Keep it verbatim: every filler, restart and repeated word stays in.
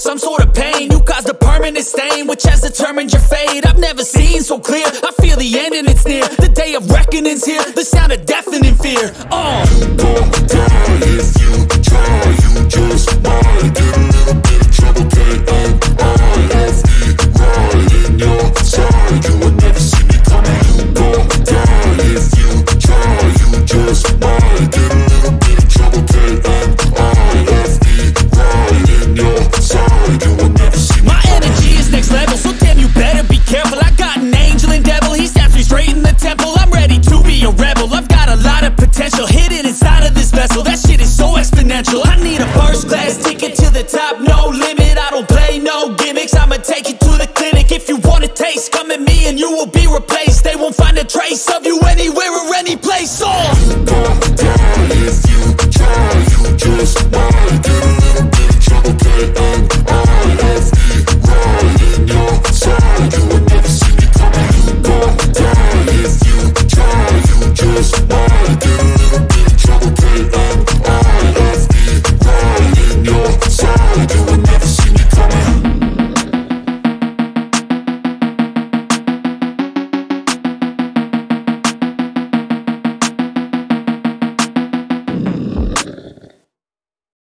some sort of pain. You caused a permanent stain, which has determined your fate. I've never seen so clear, I feel the end and it's near. The day of reckoning's here, the sound of deafening fear. Oh, you gon' die if you try, you just might get a little bit of trouble, K M I F E, right in your side. You would never see me coming. You gon' die if you try, you just might get a little bit of trouble, K M I F E, right in your side. You would never see me my coming. energy is next level, so damn you better be careful. I got an angel and devil, he stabs me straight in the temple. I'm ready to be a rebel, I've got a lot of potential hidden inside of this vessel. That shit is so exponential. I need a first class ticket to the top, no limit. I don't play no gimmicks, I'ma take you to the clinic. If you want a taste, come at me and you will be replaced. They won't find a trace of you anywhere or any place. Oh,